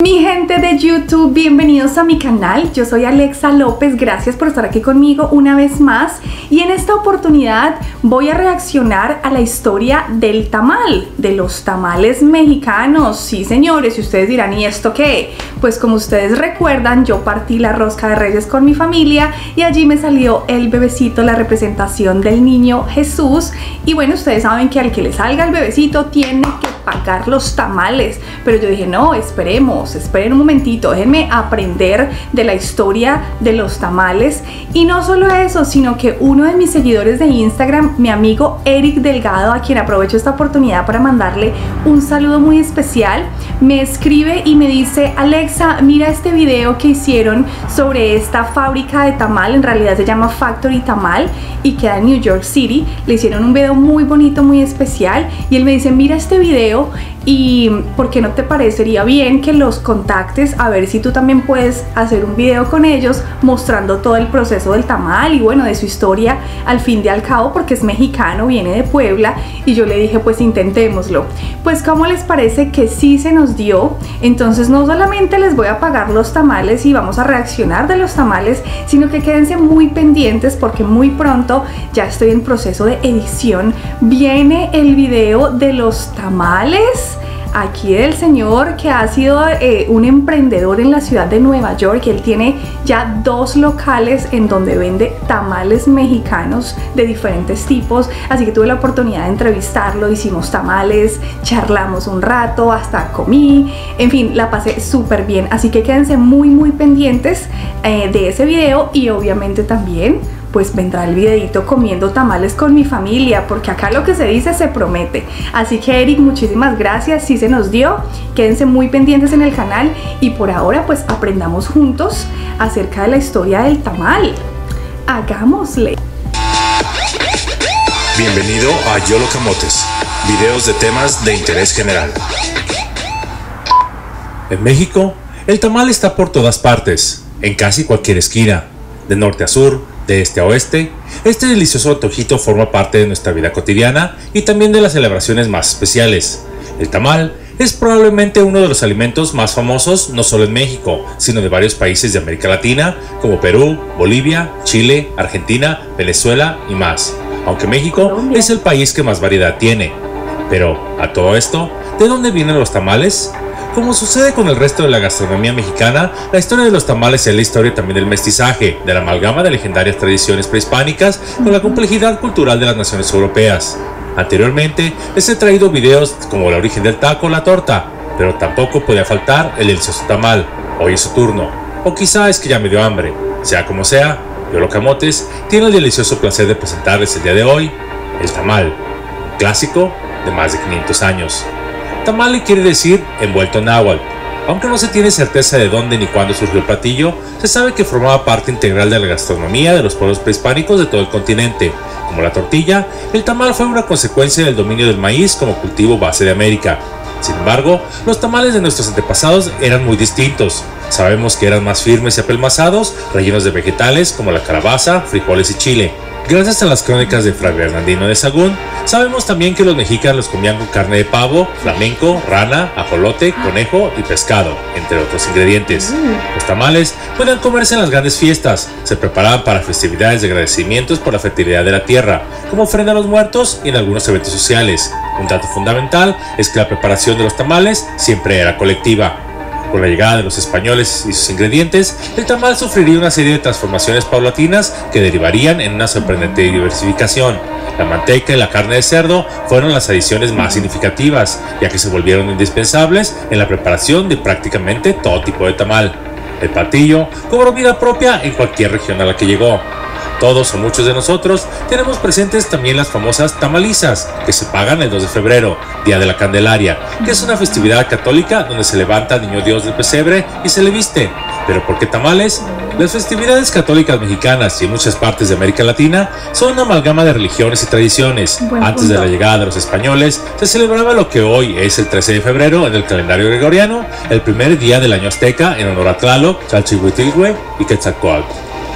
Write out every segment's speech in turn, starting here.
Mi gente de YouTube, bienvenidos a mi canal. Yo soy Alexa López, gracias por estar aquí conmigo una vez más. Y en esta oportunidad voy a reaccionar a la historia del tamal, de los tamales mexicanos. Sí, señores, y ustedes dirán, ¿y esto qué? Pues como ustedes recuerdan, yo partí la rosca de Reyes con mi familia y allí me salió el bebecito, la representación del niño Jesús. Y bueno, ustedes saben que al que le salga el bebecito tiene que pagar los tamales. Pero yo dije, no, esperen un momentito, déjenme aprender de la historia de los tamales. Y no solo eso, sino que uno de mis seguidores de Instagram, mi amigo Eric Delgado, a quien aprovecho esta oportunidad para mandarle un saludo muy especial, me escribe y me dice: Alexa, mira este video que hicieron sobre esta fábrica de tamal, en realidad se llama Factory Tamal y queda en New York City. Le hicieron un video muy bonito, muy especial, y él me dice: mira este video y ¿por qué no te parecería bien que los contactes a ver si tú también puedes hacer un video con ellos mostrando todo el proceso del tamal y bueno, de su historia al fin y al cabo, porque es mexicano, viene de Puebla? Y yo le dije, pues intentémoslo. Pues ¿cómo les parece que sí se nos dio? Entonces no solamente les voy a pagar los tamales y vamos a reaccionar de los tamales, sino que quédense muy pendientes porque muy pronto, ya estoy en proceso de edición, viene el video de los tamales aquí del señor que ha sido un emprendedor en la ciudad de Nueva York. Él tiene ya 2 locales en donde vende tamales mexicanos de diferentes tipos, así que tuve la oportunidad de entrevistarlo, hicimos tamales, charlamos un rato, hasta comí, en fin, la pasé súper bien. Así que quédense muy pendientes de ese video, y obviamente también pues vendrá el videito comiendo tamales con mi familia, porque acá lo que se dice se promete. Así que Eric, muchísimas gracias, sí se nos dio. Quédense muy pendientes en el canal y por ahora pues aprendamos juntos acerca de la historia del tamal. Hagámosle. Bienvenido a Yolo Camotes, videos de temas de interés general. En México, el tamal está por todas partes, en casi cualquier esquina, de norte a sur, de este a oeste. Este delicioso antojito forma parte de nuestra vida cotidiana y también de las celebraciones más especiales. El tamal es probablemente uno de los alimentos más famosos no solo en México, sino de varios países de América Latina, como Perú, Bolivia, Chile, Argentina, Venezuela y más. Aunque México es el país que más variedad tiene. Pero, a todo esto, ¿de dónde vienen los tamales? Como sucede con el resto de la gastronomía mexicana, la historia de los tamales es la historia también del mestizaje, de la amalgama de legendarias tradiciones prehispánicas con la complejidad cultural de las naciones europeas. Anteriormente les he traído videos como el origen del taco o la torta, pero tampoco podía faltar el delicioso tamal. Hoy es su turno, o quizá es que ya me dio hambre. Sea como sea, Yolo Camotes tiene el delicioso placer de presentarles el día de hoy el tamal, un clásico de más de 500 años. Tamale quiere decir envuelto en náhuatl. Aunque no se tiene certeza de dónde ni cuándo surgió el platillo, se sabe que formaba parte integral de la gastronomía de los pueblos prehispánicos de todo el continente. Como la tortilla, el tamal fue una consecuencia del dominio del maíz como cultivo base de América. Sin embargo, los tamales de nuestros antepasados eran muy distintos. Sabemos que eran más firmes y apelmazados, rellenos de vegetales como la calabaza, frijoles y chile. Gracias a las crónicas de Fray Bernardino de Sahagún, sabemos también que los mexicanos los comían con carne de pavo, flamenco, rana, ajolote, conejo y pescado, entre otros ingredientes. Los tamales podían comerse en las grandes fiestas, se preparaban para festividades de agradecimientos por la fertilidad de la tierra, como ofrenda a los muertos y en algunos eventos sociales. Un dato fundamental es que la preparación de los tamales siempre era colectiva. Con la llegada de los españoles y sus ingredientes, el tamal sufriría una serie de transformaciones paulatinas que derivarían en una sorprendente diversificación. La manteca y la carne de cerdo fueron las adiciones más significativas, ya que se volvieron indispensables en la preparación de prácticamente todo tipo de tamal. El platillo cobró vida propia en cualquier región a la que llegó. Todos o muchos de nosotros tenemos presentes también las famosas tamalizas, que se pagan el 2 de febrero, Día de la Candelaria, que es una festividad católica donde se levanta al niño Dios del pesebre y se le viste. ¿Pero por qué tamales? Las festividades católicas mexicanas y en muchas partes de América Latina son una amalgama de religiones y tradiciones. Antes de la llegada de los españoles, se celebraba lo que hoy es el 13 de febrero en el calendario gregoriano, el primer día del año azteca en honor a Tlaloc, Chalchihuitlihue y Quetzalcóatl.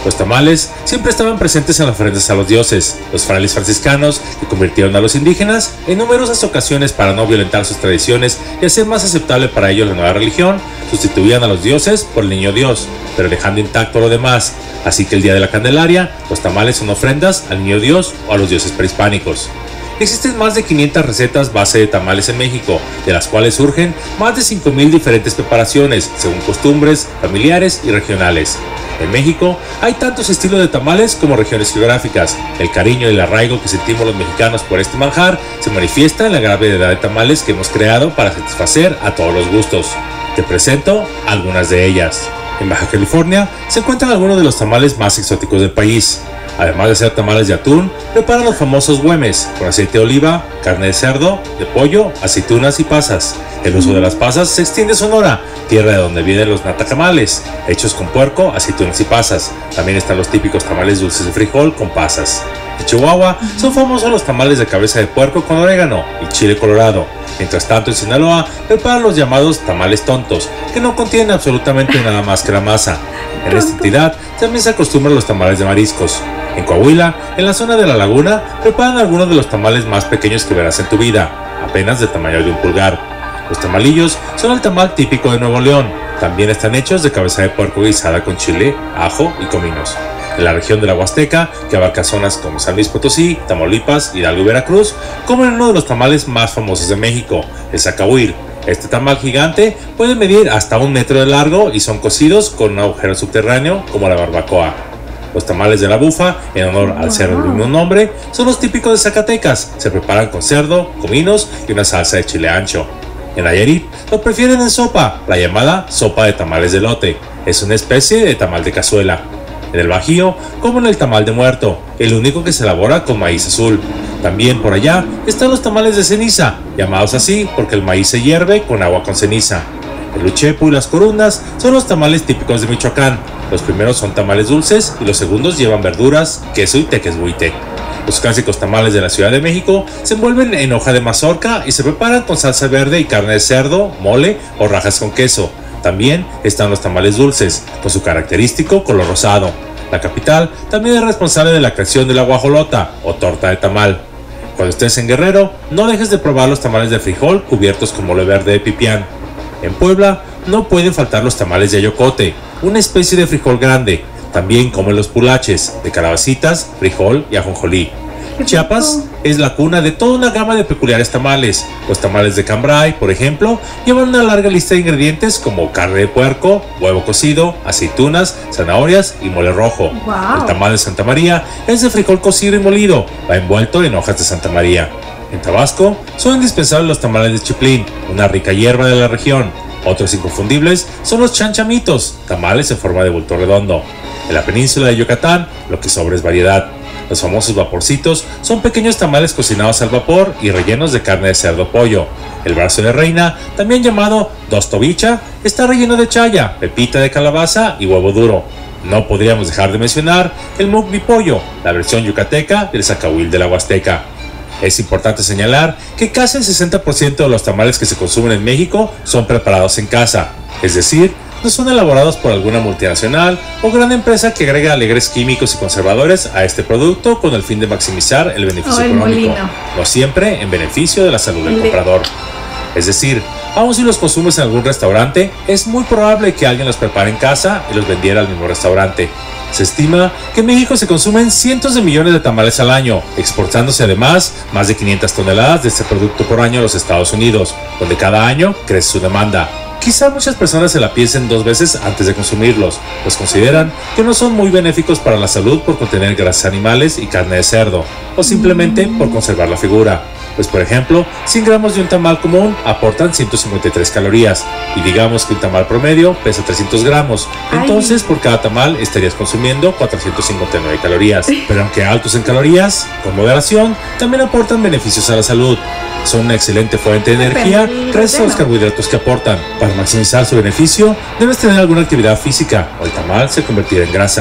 Los tamales siempre estaban presentes en las ofrendas a los dioses. Los frailes franciscanos, que convirtieron a los indígenas en numerosas ocasiones para no violentar sus tradiciones y hacer más aceptable para ellos la nueva religión, sustituían a los dioses por el niño Dios, pero dejando intacto lo demás. Así que el día de la Candelaria, los tamales son ofrendas al niño Dios o a los dioses prehispánicos. Existen más de 500 recetas base de tamales en México, de las cuales surgen más de 5,000 diferentes preparaciones, según costumbres, familiares y regionales. En México hay tantos estilos de tamales como regiones geográficas. El cariño y el arraigo que sentimos los mexicanos por este manjar se manifiesta en la gran variedad de tamales que hemos creado para satisfacer a todos los gustos. Te presento algunas de ellas. En Baja California se encuentran algunos de los tamales más exóticos del país. Además de ser tamales de atún, preparan los famosos güemes, con aceite de oliva, carne de cerdo, de pollo, aceitunas y pasas. El uso de las pasas se extiende a Sonora, tierra de donde vienen los natacamales, hechos con puerco, aceitunas y pasas. También están los típicos tamales dulces de frijol con pasas. En Chihuahua son famosos los tamales de cabeza de puerco con orégano y chile colorado. Mientras tanto, en Sinaloa preparan los llamados tamales tontos, que no contienen absolutamente nada más que la masa. En esta entidad también se acostumbran los tamales de mariscos. En Coahuila, en la zona de la laguna, preparan algunos de los tamales más pequeños que verás en tu vida, apenas del tamaño de un pulgar. Los tamalillos son el tamal típico de Nuevo León. También están hechos de cabeza de puerco guisada con chile, ajo y cominos. En la región de la Huasteca, que abarca zonas como San Luis Potosí, Tamaulipas, Hidalgo y Veracruz, comen uno de los tamales más famosos de México, el zacahuil. Este tamal gigante puede medir hasta 1 metro de largo y son cocidos con un agujero subterráneo como la barbacoa. Los tamales de la bufa, en honor al cerdo del mismo nombre, son los típicos de Zacatecas. Se preparan con cerdo, cominos y una salsa de chile ancho. En Nayarit lo prefieren en sopa, la llamada sopa de tamales de elote. Es una especie de tamal de cazuela. En el Bajío comen el tamal de muerto, el único que se elabora con maíz azul. También por allá están los tamales de ceniza, llamados así porque el maíz se hierve con agua con ceniza. El uchepo y las corundas son los tamales típicos de Michoacán. Los primeros son tamales dulces y los segundos llevan verduras, queso y tequesbuite. Los clásicos tamales de la Ciudad de México se envuelven en hoja de mazorca y se preparan con salsa verde y carne de cerdo, mole o rajas con queso. También están los tamales dulces, con su característico color rosado. La capital también es responsable de la creación de la guajolota o torta de tamal. Cuando estés en Guerrero, no dejes de probar los tamales de frijol cubiertos con mole verde de pipián. En Puebla no pueden faltar los tamales de ayocote, una especie de frijol grande. También comen los pulaches, de calabacitas, frijol y ajonjolí. Chiapas es la cuna de toda una gama de peculiares tamales. Los tamales de Cambrai, por ejemplo, llevan una larga lista de ingredientes como carne de puerco, huevo cocido, aceitunas, zanahorias y mole rojo. Wow. El tamal de Santa María es de frijol cocido y molido, va envuelto en hojas de Santa María. En Tabasco son indispensables los tamales de chiplín, una rica hierba de la región. Otros inconfundibles son los chanchamitos, tamales en forma de bulto redondo. En la península de Yucatán, lo que sobra es variedad. Los famosos vaporcitos son pequeños tamales cocinados al vapor y rellenos de carne de cerdo o pollo. El brazo de reina, también llamado dostovicha, está relleno de chaya, pepita de calabaza y huevo duro. No podríamos dejar de mencionar el mukbi pollo, la versión yucateca del zacahuil de la Huasteca. Es importante señalar que casi el 60% de los tamales que se consumen en México son preparados en casa, es decir, no son elaborados por alguna multinacional o gran empresa que agrega alegres químicos y conservadores a este producto con el fin de maximizar el beneficio económico, no siempre en beneficio de la salud del comprador. Es decir, aun si los consumes en algún restaurante, es muy probable que alguien los prepare en casa y los vendiera al mismo restaurante. Se estima que en México se consumen cientos de millones de tamales al año, exportándose además más de 500 toneladas de este producto por año a los Estados Unidos, donde cada año crece su demanda. Quizá muchas personas se la piensen 2 veces antes de consumirlos, pues consideran que no son muy benéficos para la salud por contener grasas animales y carne de cerdo, o simplemente por conservar la figura. Pues por ejemplo, 100 gramos de un tamal común aportan 153 calorías, y digamos que un tamal promedio pesa 300 gramos, entonces por cada tamal estarías consumiendo 459 calorías. Pero aunque altos en calorías, con moderación, también aportan beneficios a la salud. Son una excelente fuente de energía gracias a los carbohidratos que aportan. Para maximizar su beneficio, debes tener alguna actividad física o el tamal se convertirá en grasa.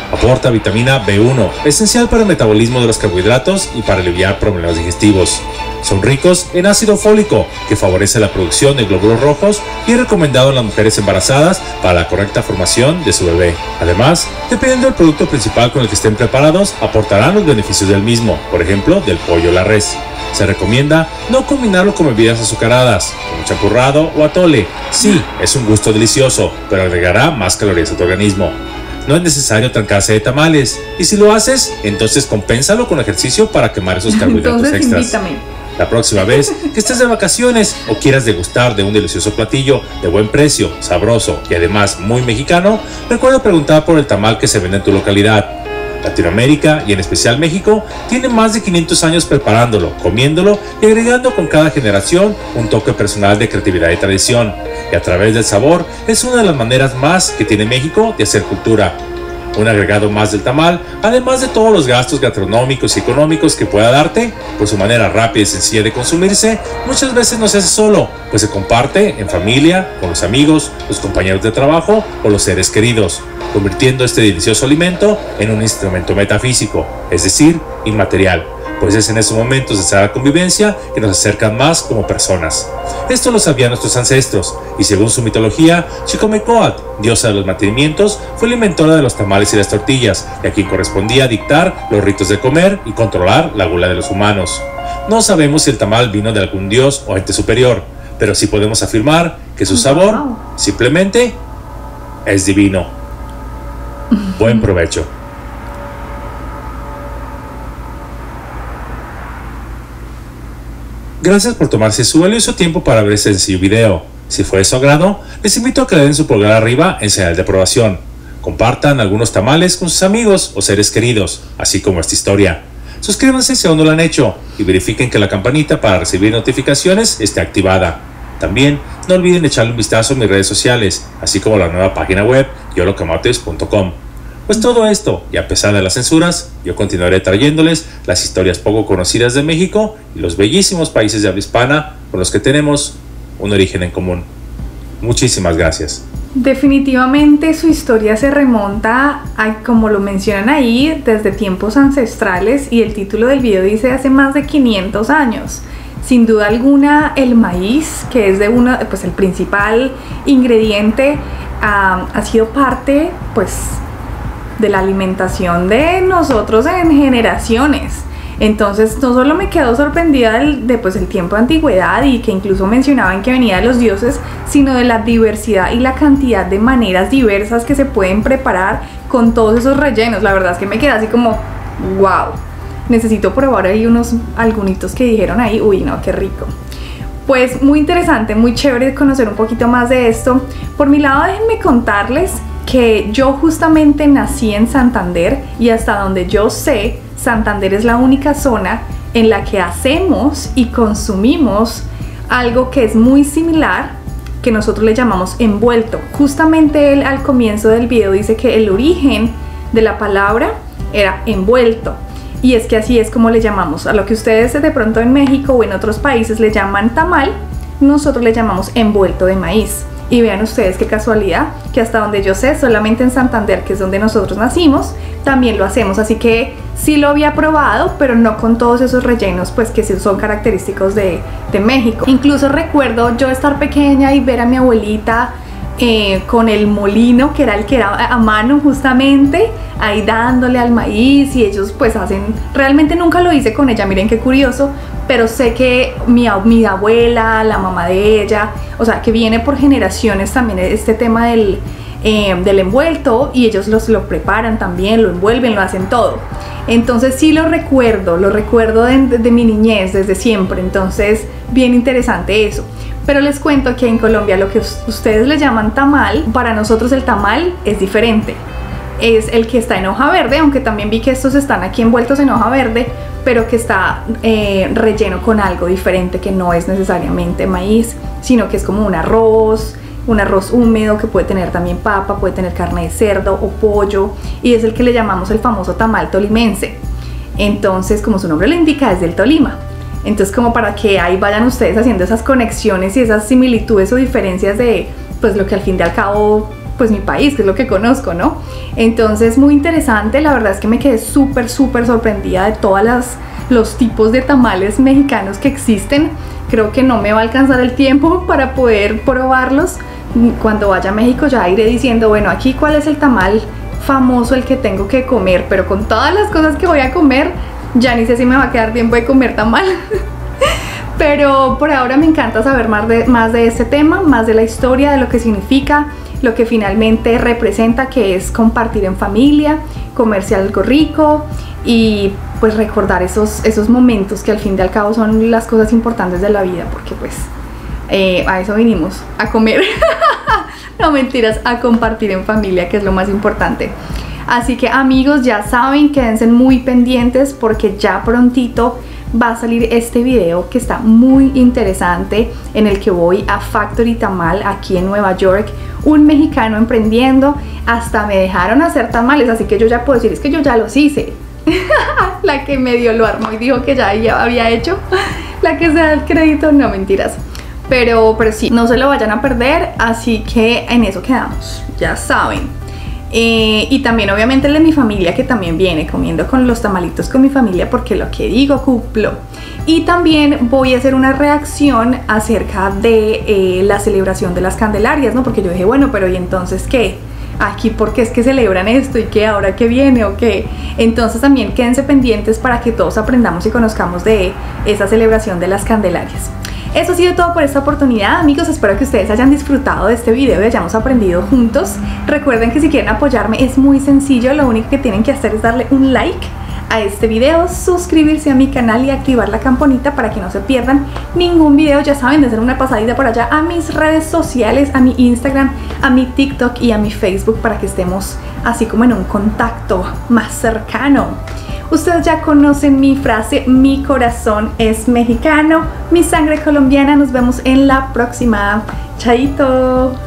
Aporta vitamina B1, esencial para el metabolismo de los carbohidratos y para aliviar problemas digestivos. Son ricos en ácido fólico, que favorece la producción de glóbulos rojos y es recomendado en las mujeres embarazadas para la correcta formación de su bebé. Además, dependiendo del producto principal con el que estén preparados, aportarán los beneficios del mismo, por ejemplo, del pollo o la res. Se recomienda no combinarlo con bebidas azucaradas, como champurrado o atole. Sí, es un gusto delicioso, pero agregará más calorías a tu organismo. No es necesario trancarse de tamales, y si lo haces, entonces compénsalo con ejercicio para quemar esos carbohidratos extras. Invítame. La próxima vez que estés de vacaciones o quieras degustar de un delicioso platillo de buen precio, sabroso y además muy mexicano, recuerda preguntar por el tamal que se vende en tu localidad. Latinoamérica, y en especial México, tiene más de 500 años preparándolo, comiéndolo y agregando con cada generación un toque personal de creatividad y tradición. Y a través del sabor es una de las maneras más que tiene México de hacer cultura. Un agregado más del tamal, además de todos los gastos gastronómicos y económicos que pueda darte, por su manera rápida y sencilla de consumirse, muchas veces no se hace solo, pues se comparte en familia, con los amigos, los compañeros de trabajo o los seres queridos, convirtiendo este delicioso alimento en un instrumento metafísico, es decir, inmaterial, pues es en esos momentos de sana convivencia que nos acercan más como personas. Esto lo sabían nuestros ancestros, y según su mitología, Xicomecoatl, diosa de los mantenimientos, fue la inventora de los tamales y las tortillas, y a quien correspondía dictar los ritos de comer y controlar la gula de los humanos. No sabemos si el tamal vino de algún dios o ente superior, pero sí podemos afirmar que su sabor simplemente es divino. Buen provecho. Gracias por tomarse su valioso tiempo para ver este sencillo video. Si fue de su agrado, les invito a que le den su pulgar arriba en señal de aprobación. Compartan algunos tamales con sus amigos o seres queridos, así como esta historia. Suscríbanse si aún no lo han hecho y verifiquen que la campanita para recibir notificaciones esté activada. También no olviden echarle un vistazo a mis redes sociales, así como la nueva página web yolocamotes.com. Pues todo esto, y a pesar de las censuras, yo continuaré trayéndoles las historias poco conocidas de México y los bellísimos países de habla hispana con los que tenemos un origen en común. Muchísimas gracias. Definitivamente su historia se remonta a, como lo mencionan ahí, desde tiempos ancestrales, y el título del video dice hace más de 500 años. Sin duda alguna el maíz, que es pues el principal ingrediente, ha sido parte pues de la alimentación de nosotros en generaciones. Entonces no solo me quedo sorprendida de pues el tiempo de antigüedad, y que incluso mencionaban que venía de los dioses, sino de la diversidad y la cantidad de maneras diversas que se pueden preparar con todos esos rellenos. La verdad es que me quedé así como wow, necesito probar ahí algunitos que dijeron ahí. Uy, no, qué rico. Pues muy interesante, muy chévere conocer un poquito más de esto. Por mi lado, déjenme contarles que yo justamente nací en Santander, y hasta donde yo sé, Santander es la única zona en la que hacemos y consumimos algo que es muy similar, que nosotros le llamamos envuelto. Justamente él al comienzo del video dice que el origen de la palabra era envuelto, y es que así es como le llamamos a lo que ustedes de pronto en México o en otros países le llaman tamal, nosotros le llamamos envuelto de maíz. Y vean ustedes qué casualidad, que hasta donde yo sé, solamente en Santander, que es donde nosotros nacimos, también lo hacemos. Así que sí lo había probado, pero no con todos esos rellenos pues que son característicos de México. Incluso recuerdo yo estar pequeña y ver a mi abuelita con el molino, que era el que era a mano justamente, ahí dándole al maíz, y ellos pues hacen, realmente nunca lo hice con ella, miren qué curioso, pero sé que mi abuela, la mamá de ella, o sea que viene por generaciones también este tema del envuelto, y ellos lo preparan también, lo envuelven, lo hacen todo. Entonces sí lo recuerdo de mi niñez, desde siempre. Entonces bien interesante eso. Pero les cuento que en Colombia lo que ustedes le llaman tamal, para nosotros el tamal es diferente. Es el que está en hoja verde, aunque también vi que estos están aquí envueltos en hoja verde, pero que está relleno con algo diferente, que no es necesariamente maíz, sino que es como un arroz húmedo, que puede tener también papa, puede tener carne de cerdo o pollo, y es el que le llamamos el famoso tamal tolimense. Entonces, como su nombre lo indica, es del Tolima. Entonces, como para que ahí vayan ustedes haciendo esas conexiones y esas similitudes o diferencias de pues lo que al fin y al cabo pues mi país, que es lo que conozco, ¿no? Entonces muy interesante, la verdad es que me quedé súper sorprendida de todos los tipos de tamales mexicanos que existen. Creo que no me va a alcanzar el tiempo para poder probarlos. Cuando vaya a México ya iré diciendo, bueno, aquí cuál es el tamal famoso, el que tengo que comer, pero con todas las cosas que voy a comer, ya ni sé si me va a quedar tiempo de comer tamal. Pero por ahora me encanta saber más de este tema, más de la historia, de lo que significa, lo que finalmente representa, que es compartir en familia, comerse algo rico y pues recordar esos momentos que al fin y al cabo son las cosas importantes de la vida, porque pues a eso vinimos, a comer. No mentiras, a compartir en familia, que es lo más importante. Así que amigos, ya saben, quédense muy pendientes porque ya prontito va a salir este video que está muy interesante, en el que voy a Factory Tamal aquí en Nueva York, un mexicano emprendiendo. Hasta me dejaron hacer tamales, así que yo ya puedo decir, es que yo ya los hice. La que medio lo armó y dijo que ya había hecho, la que se da el crédito, no mentiras. Pero sí, no se lo vayan a perder, así que en eso quedamos, ya saben. Y también obviamente el de mi familia, que también viene comiendo con los tamalitos con mi familia, porque lo que digo cumplo. Y también voy a hacer una reacción acerca de la celebración de las Candelarias, ¿no? Porque yo dije, bueno, pero ¿y entonces qué? Aquí, ¿por qué es que celebran esto? ¿Y qué ahora que viene o qué? Entonces también quédense pendientes para que todos aprendamos y conozcamos de esa celebración de las Candelarias. Eso ha sido todo por esta oportunidad, amigos. Espero que ustedes hayan disfrutado de este video y hayamos aprendido juntos. Recuerden que si quieren apoyarme es muy sencillo, lo único que tienen que hacer es darle un like a este video, suscribirse a mi canal y activar la campanita para que no se pierdan ningún video. Ya saben, de hacer una pasadita por allá a mis redes sociales, a mi Instagram, a mi TikTok y a mi Facebook, para que estemos así como en un contacto más cercano. Ustedes ya conocen mi frase, mi corazón es mexicano, mi sangre colombiana. Nos vemos en la próxima. Chaito.